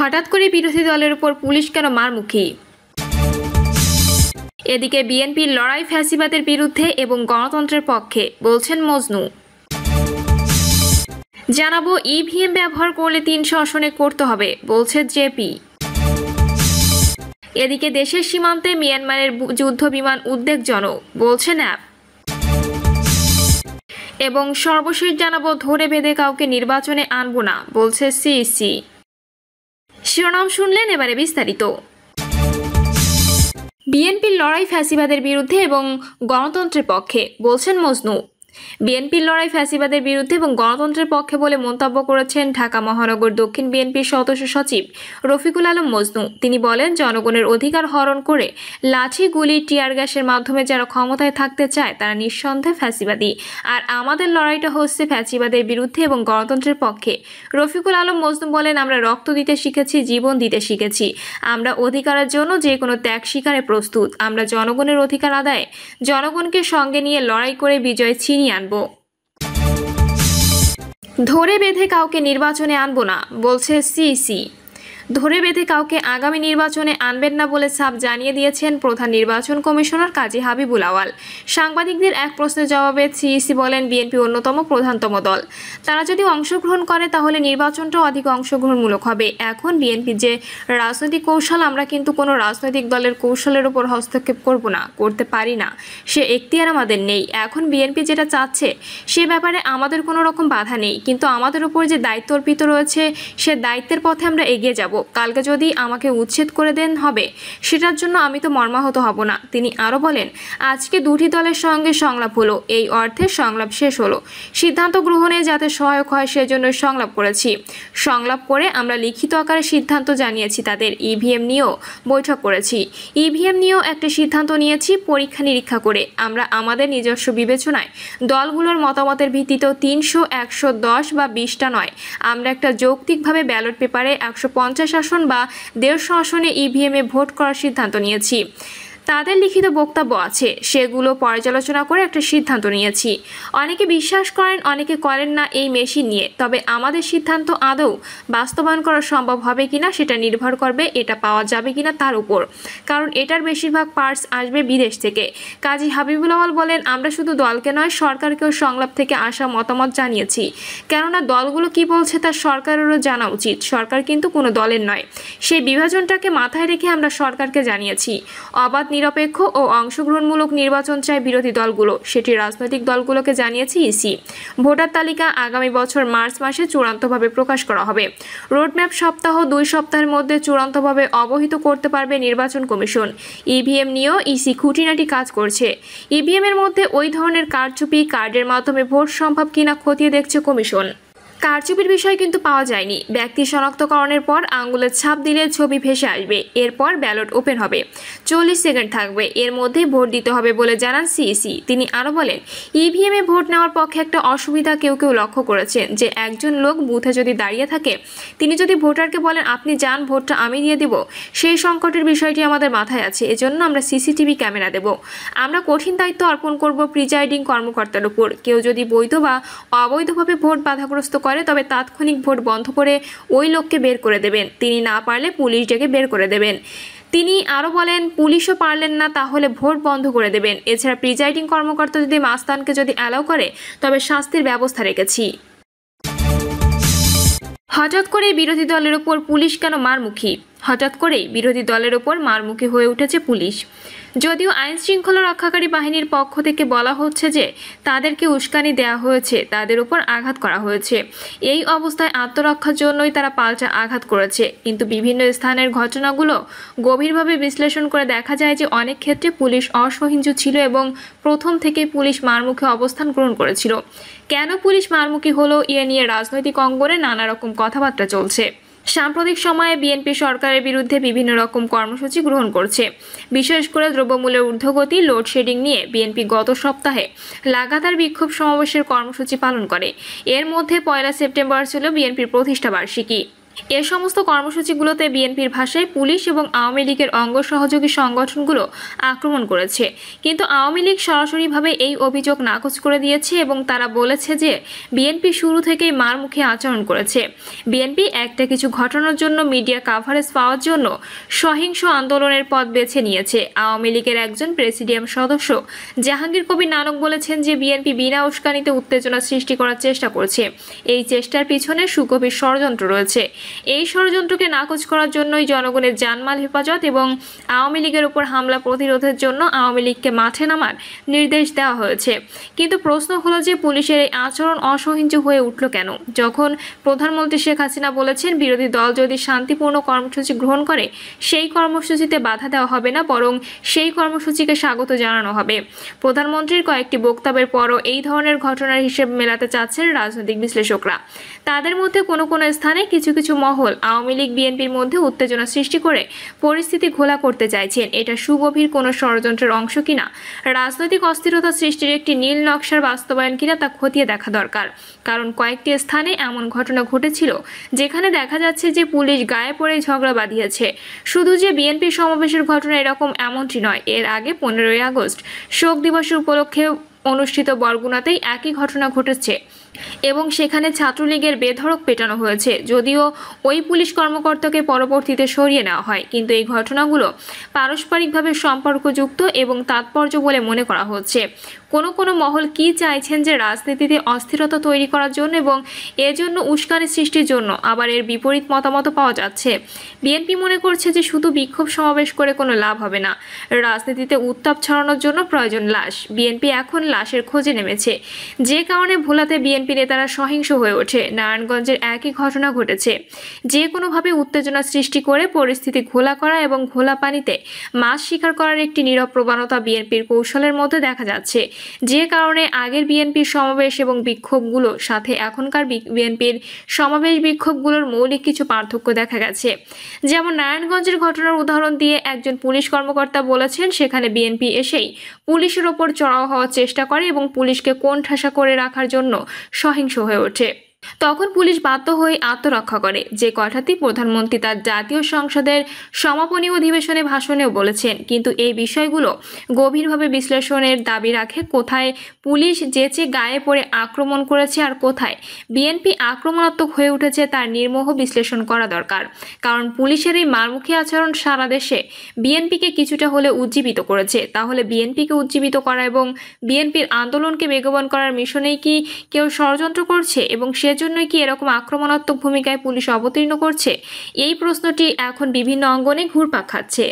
হঠাৎ করে বিরোধী দলের উপর পুলিশ কেন মারমুখী? এদিকে বিএনপির লড়াই ফ্যাসিবাদের বিরুদ্ধে এবং গণতন্ত্রের পক্ষে, বলছেন মজনু। জানাবো ইভিএম ব্যবহার করলে 300 আসনে করতে হবে, বলছে জেপি। এদিকে দেশের সীমান্তে মিয়ানমারের যুদ্ধ বিমান উদ্বেগজনক, বলছে ন্যাপ। এবং সর্বশেষ জানাবো ধরে বেঁধে কাউকে নির্বাচনে আনবো না, বলছে সিইসি। শিরোনাম শুনলেন, এবারে বিস্তারিত। বিএনপির লড়াই ফ্যাসিবাদের বিরুদ্ধে এবং গণতন্ত্রের পক্ষে, বলছেন মজনু। বিএনপির লড়াই ফ্যাসিবাদের বিরুদ্ধে এবং গণতন্ত্রের পক্ষে বলে মন্তব্য করেছেন ঢাকা মহানগর দক্ষিণ বিএনপির সদস্য সচিব রফিকুল আলম মজনু। তিনি বলেন, জনগণের অধিকার হরণ করে লাঠি, গুলি, টিয়ার গ্যাসের মাধ্যমে যারা ক্ষমতায় থাকতে চায় তারা নিঃসন্দেহে ফ্যাসিবাদী। আর আমাদের লড়াইটা হচ্ছে ফ্যাসিবাদের বিরুদ্ধে এবং গণতন্ত্রের পক্ষে। রফিকুল আলম মজনু বলেন, আমরা রক্ত দিতে শিখেছি, জীবন দিতে শিখেছি। আমরা অধিকারের জন্য যে কোনো ত্যাগ স্বীকারে প্রস্তুত। আমরা জনগণের অধিকার আদায়ে জনগণকে সঙ্গে নিয়ে লড়াই করে বিজয় ছিনিয়ে আনবো। ধরে বেঁধে কাউকে নির্বাচনে আনবো না, বলছে সিইসি। ধরে বেঁধে কাউকে আগামী নির্বাচনে আনবেন না বলে সাফ জানিয়ে দিয়েছেন প্রধান নির্বাচন কমিশনার কাজী হাবিবুল আওয়াল। সাংবাদিকদের এক প্রশ্নের জবাবে সিইসি বলেন, বিএনপি অন্যতম প্রধানতম দল। তারা যদি অংশগ্রহণ করে তাহলে নির্বাচনটাও অধিক অংশগ্রহণমূলক হবে। এখন বিএনপির যে রাজনৈতিক কৌশল, আমরা কিন্তু কোনো রাজনৈতিক দলের কৌশলের উপর হস্তক্ষেপ করব না, করতে পারি না, সে এখতিয়ার আমাদের নেই। এখন বিএনপি যেটা চাচ্ছে সে ব্যাপারে আমাদের কোনো রকম বাধা নেই, কিন্তু আমাদের উপর যে দায়িত্ব অর্পিত রয়েছে সে দায়িত্বের পথে আমরা এগিয়ে যাব। কালকে যদি আমাকে উচ্ছেদ করে দেন হবে, সেটার জন্য আমি তো মর্মাহত হব না। তিনি আরও বলেন, আজকে দুটি দলের সঙ্গে সংলাপ হলো, এই অর্থে সংলাপ শেষ হলো। সিদ্ধান্ত গ্রহণে যাতে সহায়ক হয় সেজন্য সংলাপ করেছি। সংলাপ করে আমরা লিখিত আকারে সিদ্ধান্ত জানিয়েছি তাদের। ইভিএম নিয়েও বৈঠক করেছি। ইভিএম নিয়েও একটা সিদ্ধান্ত নিয়েছি পরীক্ষা নিরীক্ষা করে। আমরা আমাদের নিজস্ব বিবেচনায় দলগুলোর মতামতের ভিত্তিতেও 300, 110 বা 20টা নয়, আমরা একটা যৌক্তিকভাবে ব্যালট পেপারে 150 আসন বা 150 আসনে ইভিএমে ভোট করার সিদ্ধান্ত নিয়েছি। তাদের লিখিত বক্তব্য আছে, সেগুলো পর্যালোচনা করে একটা সিদ্ধান্ত নিয়েছি। অনেকে বিশ্বাস করেন, অনেকে করেন না এই মেশিন নিয়ে। তবে আমাদের সিদ্ধান্ত আদৌ বাস্তবায়ন করা সম্ভব হবে কিনা সেটা নির্ভর করবে এটা পাওয়া যাবে কিনা তার উপর, কারণ এটার বেশিরভাগ পার্টস আসবে বিদেশ থেকে। কাজী হাবিবুল আওয়াল বলেন, আমরা শুধু দলকে নয় সরকারকেও সংলাপ থেকে আসা মতামত জানিয়েছি, কেননা দলগুলো কি বলছে তা সরকারেরও জানা উচিত। সরকার কিন্তু কোনো দলের নয়, সেই বিভাজনটাকে মাথায় রেখে আমরা সরকারকে জানিয়েছি অবাধ, নিরপেক্ষ ও অংশগ্রহণমূলক নির্বাচন চায় বিরোধী দলগুলো, সেটি রাজনৈতিক দলগুলোকে জানিয়েছে ইসি। ভোটার তালিকা আগামী বছর মার্চ মাসে চূড়ান্তভাবে প্রকাশ করা হবে। রোডম্যাপ সপ্তাহ 2 সপ্তাহের মধ্যে চূড়ান্তভাবে অবহিত করতে পারবে নির্বাচন কমিশন। ইভিএম নিয়েও ইসি খুঁটিনাটি কাজ করছে। ইভিএম এর মধ্যে ওই ধরনের কারচুপি, কার্ডের মাধ্যমে ভোট সম্ভব কিনা খতিয়ে দেখছে কমিশন। কারচুপির বিষয় কিন্তু পাওয়া যায়নি। ব্যক্তি শনাক্তকরণের পর আঙ্গুলের ছাপ দিলে ছবি ভেসে আসবে, এরপর ব্যালট ওপেন হবে, 40 সেকেন্ড থাকবে, এর মধ্যেই ভোট দিতে হবে বলে জানান সিইসি। তিনি আরও বলেন, ইভিএম এ ভোট নেওয়ার পক্ষে একটা অসুবিধা কেউ কেউ লক্ষ্য করেছেন, যে একজন লোক বুথে যদি দাঁড়িয়ে থাকে, তিনি যদি ভোটারকে বলেন আপনি যান, ভোটটা আমি দিয়ে দিব, সেই সংকটের বিষয়টি আমাদের মাথায় আছে। এজন্য আমরা সিসিটিভি ক্যামেরা দেব। আমরা কঠিন দায়িত্ব অর্পণ করব প্রিজাইডিং কর্মকর্তার উপর। কেউ যদি বৈধ বা অবৈধভাবে ভোট বাধাগ্রস্ত করে তবে তাৎক্ষণিক ভোট বন্ধ করে ওই লোককে বের করে দেবেন। তিনি না পারলে পুলিশ ডেকে বের করে দেবেন। তিনি আরও বলেন, পুলিশও পারলেন না তাহলে ভোট বন্ধ করে দেবেন। এছাড়া প্রিজাইডিং কর্মকর্তা যদি মাস্তানকে যদি অ্যালাউ করে তবে শাস্তির ব্যবস্থা রেখেছি। হঠাৎ করে বিরোধী দলের উপর পুলিশ কেন মারমুখী? হঠাৎ করেই বিরোধী দলের উপর মারমুখী হয়ে উঠেছে পুলিশ। যদিও আইন শৃঙ্খলা রক্ষাকারী বাহিনীর পক্ষ থেকে বলা হচ্ছে যে তাদেরকে উস্কানি দেওয়া হয়েছে, তাদের উপর আঘাত করা হয়েছে। এই অবস্থায় আত্মরক্ষার জন্যই তারা পাল্টা আঘাত করেছে। কিন্তু বিভিন্ন স্থানের ঘটনাগুলো গভীরভাবে বিশ্লেষণ করে দেখা যায় যে অনেক ক্ষেত্রে পুলিশ অসহিঞ্জু ছিল এবং প্রথম থেকেই পুলিশ মারমুখী অবস্থান গ্রহণ করেছিল। কেন পুলিশ মারমুখী হলো এ নিয়ে রাজনৈতিক অঙ্গনে নানা রকম কথাবার্তা চলছে। সাম্প্রতিক সময়ে বিএনপি সরকারের বিরুদ্ধে বিভিন্ন রকম কর্মসূচি গ্রহণ করছে। বিশেষ করে দ্রব্যমূল্যের ঊর্ধ্বগতি, লোডশেডিং নিয়ে বিএনপি গত সপ্তাহে লাগাতার বিক্ষোভ সমাবেশের কর্মসূচি পালন করে। এর মধ্যে 1 সেপ্টেম্বর ছিল বিএনপির প্রতিষ্ঠা বার্ষিকী। এ সমস্ত কর্মসূচিগুলোতে বিএনপির ভাষায় পুলিশ এবং আওয়ামী লীগের অঙ্গ সহযোগী সংগঠনগুলো আক্রমণ করেছে, কিন্তু আওয়ামী লীগ সরাসরিভাবে এই অভিযোগ নাকচ করে দিয়েছে এবং তারা বলেছে যে বিএনপি শুরু থেকেই মার মুখে আচরণ করেছে। বিএনপি একটা কিছু ঘটনার জন্য মিডিয়া কাভারেজ পাওয়ার জন্য সহিংস আন্দোলনের পথ বেছে নিয়েছে। আওয়ামী লীগের একজন প্রেসিডিয়াম সদস্য জাহাঙ্গীর কবির নানক বলেছেন যে বিএনপি বিনা উস্কানিতে উত্তেজনা সৃষ্টি করার চেষ্টা করছে। এই চেষ্টার পিছনে সুগভীর ষড়যন্ত্র রয়েছে। এই ষড়যন্ত্রকে নাকচ করার জন্যই জনগণের জানমাল হেফাজত এবং আওয়ামী লীগের উপর হামলা প্রতিরোধের জন্য আওয়ামী লীগকে মাঠে নামার নির্দেশ দেওয়া হয়েছে। কিন্তু প্রশ্ন হলো যে পুলিশের এই আচরণ অসহিঞ্চু হয়ে উঠল কেন? যখন প্রধানমন্ত্রী শেখ হাসিনা বলেছেন বিরোধী দল যদি শান্তিপূর্ণ কর্মসূচি গ্রহণ করে সেই কর্মসূচিতে বাধা দেওয়া হবে না, বরং সেই কর্মসূচিকে স্বাগত জানানো হবে। প্রধানমন্ত্রীর কয়েকটি বক্তব্যের পরও এই ধরনের ঘটনার হিসেব মেলাতে চাচ্ছেন রাজনৈতিক বিশ্লেষকরা। তাদের মধ্যে কোনো কোনো স্থানে কিছু কিছু মহল আওয়ামী লীগ বিএনপির মধ্যে উত্তেজনা সৃষ্টি করে পরিস্থিতি ঘোলা করতে চাইছেন। এটা সুগভীর কোনো ষড়যন্ত্রের অংশ কিনা, রাজনৈতিক অস্থিরতা সৃষ্টির একটি নীল নকশার বাস্তবায়ন কিনা তা খতিয়ে দেখা দরকার। কারণ কয়েকটি স্থানে এমন ঘটনা ঘটেছিল যেখানে দেখা যাচ্ছে যে পুলিশ গায়ে পড়ে ঝগড়া বাঁধিয়েছে। শুধু যে বিএনপি সমাবেশের ঘটনা এরকম এমনটি নয়, এর আগে 15ই আগস্ট শোক দিবসের উপলক্ষে অনুষ্ঠিত বরগুনাতেই একই ঘটনা ঘটেছে এবং সেখানে ছাত্রলীগের বেধড়ক পেটানো হয়েছে। যদিও ওই পুলিশ কর্মকর্তাকে পরবর্তীতে সরিয়ে নেওয়া হয়, কিন্তু এই ঘটনাগুলো পারস্পরিকভাবে সম্পর্কযুক্ত এবং তাৎপর্য বলে মনে করা হচ্ছে। কোনো কোনো মহল কি চাইছেন যে রাজনীতিতে অস্থিরতা তৈরি করার জন্য এবং এজন্য উস্কানি সৃষ্টির জন্য, আবার এর বিপরীত মতামত পাওয়া যাচ্ছে। বিএনপি মনে করছে যে শুধু বিক্ষোভ সমাবেশ করে কোনো লাভ হবে না, রাজনীতিতে উত্তাপ ছড়ানোর জন্য প্রয়োজন লাশ। বিএনপি এখন লাশের খোঁজে নেমেছে, যে কারণে ভোলাতে বিএনপি নেতারা সহিংস হয়ে ওঠে। নারায়ণগঞ্জের একই ঘটনা ঘটেছে। যে কোনোভাবে উত্তেজনা সৃষ্টি করে পরিস্থিতি ঘোলা করা এবং ঘোলা পানিতে মাছ শিকার করার একটি নীরব প্রবণতা বিএনপির কৌশলের মধ্যে দেখা যাচ্ছে, যে কারণে আগের বিএনপির সমাবেশ এবং বিক্ষোভগুলোর সাথে এখনকার বিএনপির সমাবেশ বিক্ষোভগুলোর মৌলিক কিছু পার্থক্য দেখা গেছে। যেমন নারায়ণগঞ্জের ঘটনার উদাহরণ দিয়ে একজন পুলিশ কর্মকর্তা বলেছেন সেখানে বিএনপি এসেই পুলিশের ওপর চড়াও হওয়ার চেষ্টা করে এবং পুলিশকে কোণঠাসা করে রাখার জন্য সহিংস হয়ে ওঠে। তখন পুলিশ বাধ্য হয়ে আত্মরক্ষা করে, যে কথাটি প্রধানমন্ত্রী তার জাতীয় সংসদের সমাপনী অধিবেশনে ভাষণেও বলেছেন। কিন্তু এই বিষয়গুলো গভীরভাবে বিশ্লেষণের দাবি রাখে। কোথায় পুলিশ যেচে গায়ে পড়ে আক্রমণ করেছে আর কোথায় বিএনপি আক্রমণাত্মক হয়ে উঠেছে তার নির্মোহ বিশ্লেষণ করা দরকার। কারণ পুলিশের এই মারমুখী আচরণ সারা দেশে বিএনপিকে কিছুটা হলে উজ্জীবিত করেছে। তাহলে বিএনপিকে উজ্জীবিত করা এবং বিএনপির আন্দোলনকে বেগবান করার মিশনেই কি কেউ ষড়যন্ত্র করছে এবং সেজন্যই কি এরকম আক্রমণাত্মক ভূমিকায় পুলিশ অবতীর্ণ করছে? এই প্রশ্নটি এখন বিভিন্ন অঙ্গনে ঘুরপাক খাচ্ছে।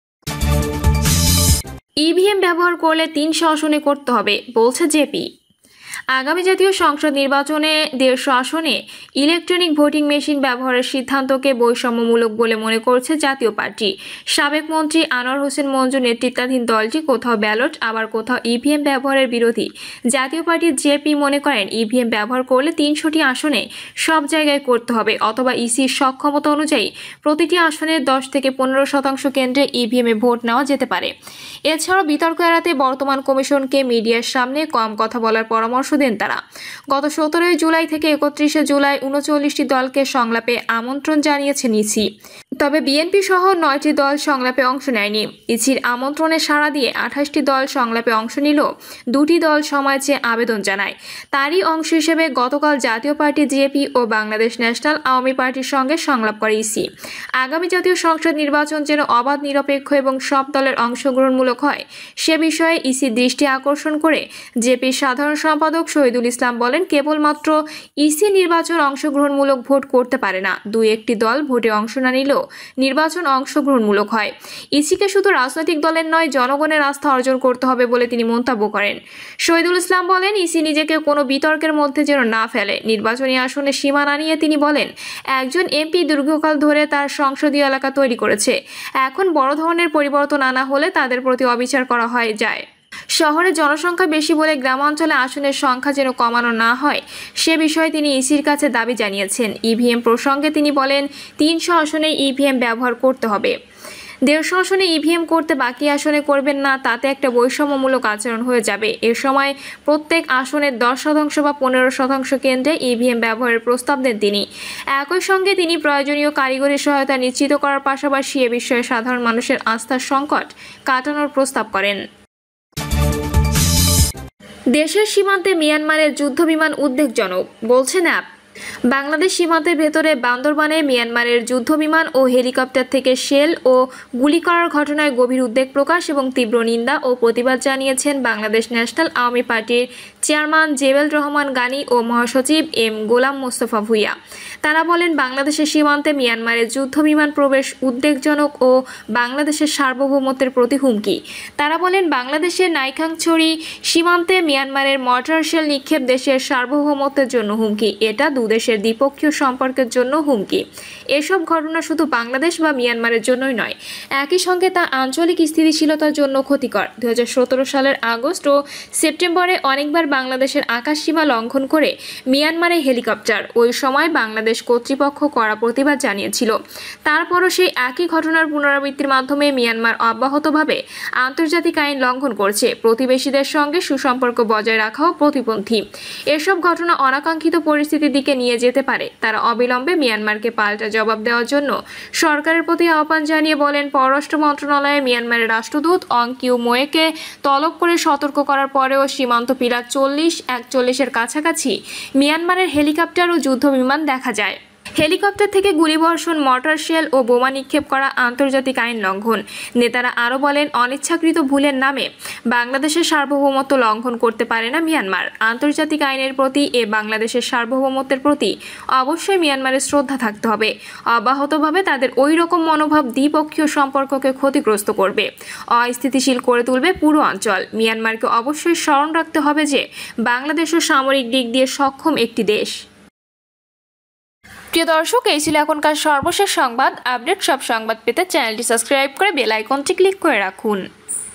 ইভিএম ব্যবহার করলে 300 আসনে করতে হবে বলছে জেপি। আগামী জাতীয় সংসদ নির্বাচনে 150 আসনে ইলেকট্রনিক ভোটিং মেশিন ব্যবহারের সিদ্ধান্তকে বৈষম্যমূলক বলে মনে করছে জাতীয় পার্টি। সাবেক মন্ত্রী আনোয়ার হোসেন মঞ্জু নেতৃত্বাধীন দলটি কোথাও ব্যালট আবার কোথাও ইভিএম ব্যবহারের বিরোধী। জাতীয় পার্টির জেপি মনে করেন ইভিএম ব্যবহার করলে 300টি আসনে সব জায়গায় করতে হবে, অথবা ইসির সক্ষমতা অনুযায়ী প্রতিটি আসনে 10 থেকে 15% কেন্দ্রে ইভিএমে ভোট নেওয়া যেতে পারে। এছাড়াও বিতর্ক এড়াতে বর্তমান কমিশনকে মিডিয়ার সামনে কম কথা বলার পরামর্শ দেন তারা। গত 17 জুলাই থেকে 31 জুলাই 39টি দলকে সংলাপে আমন্ত্রণ জানিয়েছেন ইসি। তবে বিএনপি সহ 9টি দল সংলাপে অংশ নেয়নি। ইসির আমন্ত্রণে সাড়া দিয়ে 28টি দল সংলাপে অংশ নিল। 2টি দল সময় চেয়ে আবেদন জানায়। তারই অংশ হিসেবে গতকাল জাতীয় পার্টি জেপি ও বাংলাদেশ ন্যাশনাল আওয়ামী পার্টির সঙ্গে সংলাপ করে ইসি। আগামী জাতীয় সংসদ নির্বাচন যেন অবাধ, নিরপেক্ষ এবং সব দলের অংশগ্রহণমূলক হয় সে বিষয়ে ইসি দৃষ্টি আকর্ষণ করে জেপির সাধারণ সম্পাদক শহীদুল ইসলাম বলেন, কেবলমাত্র ইসি নির্বাচন অংশগ্রহণমূলক ভোট করতে পারে না। 2-1টি দল ভোটে অংশ না নিলেও নির্বাচন অংশগ্রহণমূলক হয়। ইসিকে শুধু রাজনৈতিক দলের নয়, জনগণের আস্থা অর্জন করতে হবে বলে তিনি মন্তব্য করেন। শহীদুল ইসলাম বলেন, ইসি নিজেকে কোনো বিতর্কের মধ্যে যেন না ফেলে। নির্বাচনী আসনে সীমানা নিয়ে তিনি বলেন, একজন এমপি দীর্ঘকাল ধরে তার সংসদীয় এলাকা তৈরি করেছে। এখন বড় ধরনের পরিবর্তন আনা হলে তাদের প্রতি অবিচার করা যায়। শহরে জনসংখ্যা বেশি বলে গ্রামাঞ্চলে আসনের সংখ্যা যেন কমানো না হয় সে বিষয়ে তিনি ইসির কাছে দাবি জানিয়েছেন। ইভিএম প্রসঙ্গে তিনি বলেন, 300 আসনে ইভিএম ব্যবহার করতে হবে। 150 আসনে ইভিএম করতে বাকি আসনে করবেন না, তাতে একটা বৈষম্যমূলক আচরণ হয়ে যাবে। এ সময় প্রত্যেক আসনের 10% বা 15% কেন্দ্রে ইভিএম ব্যবহারের প্রস্তাব দেন তিনি। একই সঙ্গে তিনি প্রয়োজনীয় কারিগরি সহায়তা নিশ্চিত করার পাশাপাশি এ বিষয়ে সাধারণ মানুষের আস্থার সংকট কাটানোর প্রস্তাব করেন। দেশের সীমান্তে মিয়ানমারের যুদ্ধবিমান উদ্বেগজনক, বলছে ন্যাপ। বাংলাদেশ সীমান্তের ভেতরে বান্দরবানে মিয়ানমারের যুদ্ধবিমান ও হেলিকপ্টার থেকে শেল ও গুলি করার ঘটনায় গভীর উদ্বেগ প্রকাশ এবং তীব্র নিন্দা ও প্রতিবাদ জানিয়েছেন বাংলাদেশ ন্যাশনাল আওয়ামী পার্টির চেয়ারম্যান জেবেল রহমান গানী ও মহাসচিব এম গোলাম মোস্তফা ভূঁইয়া। তারা বলেন, বাংলাদেশের সীমান্তে মিয়ানমারের যুদ্ধবিমান প্রবেশ উদ্বেগজনক ও বাংলাদেশের সার্বভৌমত্বের প্রতি হুমকি। তারা বলেন, বাংলাদেশের নাইখাংছড়ি সীমান্তে মিয়ানমারের মর্টার শেল নিক্ষেপ দেশের সার্বভৌমত্বের জন্য হুমকি। এটা দেশের দ্বিপক্ষীয় সম্পর্কের জন্য হুমকি। এসব ঘটনা শুধু বাংলাদেশ বা মিয়ানমারের জন্যই নয়, একই সঙ্গে তা আঞ্চলিক স্থিতিশীলতার জন্য ক্ষতিকর। 2017 সালের আগস্ট ও সেপ্টেম্বরে অনেকবার বাংলাদেশের আকাশসীমা লঙ্ঘন করে মিয়ানমারে হেলিকপ্টার। ওই সময় বাংলাদেশ কর্তৃপক্ষ কড়া প্রতিবাদ জানিয়েছিল। তারপরও সেই একই ঘটনার পুনরাবৃত্তির মাধ্যমে মিয়ানমার অব্যাহতভাবে আন্তর্জাতিক আইন লঙ্ঘন করছে। প্রতিবেশীদের সঙ্গে সুসম্পর্ক বজায় রাখাও প্রতিপন্থী। এসব ঘটনা অনাকাঙ্ক্ষিত পরিস্থিতির দিকে নিয়ে যেতে পারে। তারা অবিলম্বে মিয়ানমারকে পাল্টা জবাব দেওয়ার জন্য সরকারের প্রতি আহ্বান জানিয়ে বলেন, পররাষ্ট্র মন্ত্রণালয়ে মিয়ানমারের রাষ্ট্রদূত অং কিউ মোয়েকে তলব করে সতর্ক করার পরেও সীমান্ত পিলার 40-41-এর কাছাকাছি মিয়ানমারের হেলিকপ্টার ও যুদ্ধবিমান দেখা যায়। হেলিকপ্টার থেকে গুলিবর্ষণ, মর্টার শেল ও বোমা নিক্ষেপ করা আন্তর্জাতিক আইন লঙ্ঘন। নেতারা আরও বলেন, অনিচ্ছাকৃত ভুলের নামে বাংলাদেশের সার্বভৌমত্ব লঙ্ঘন করতে পারে না মিয়ানমার। আন্তর্জাতিক আইনের প্রতি বাংলাদেশের সার্বভৌমত্বের প্রতি অবশ্যই মিয়ানমারের শ্রদ্ধা থাকতে হবে। অব্যাহতভাবে তাদের ওই রকম মনোভাব দ্বিপক্ষীয় সম্পর্ককে ক্ষতিগ্রস্ত করবে, অস্থিতিশীল করে তুলবে পুরো অঞ্চল। মিয়ানমারকে অবশ্যই স্মরণ রাখতে হবে যে বাংলাদেশও সামরিক দিক দিয়ে সক্ষম একটি দেশ। প্রিয় দর্শক, এই ছিল এখনকার সর্বশেষ সংবাদ আপডেট। সব সংবাদ পেতে চ্যানেলটি সাবস্ক্রাইব করে বেল আইকনটি ক্লিক করে রাখুন।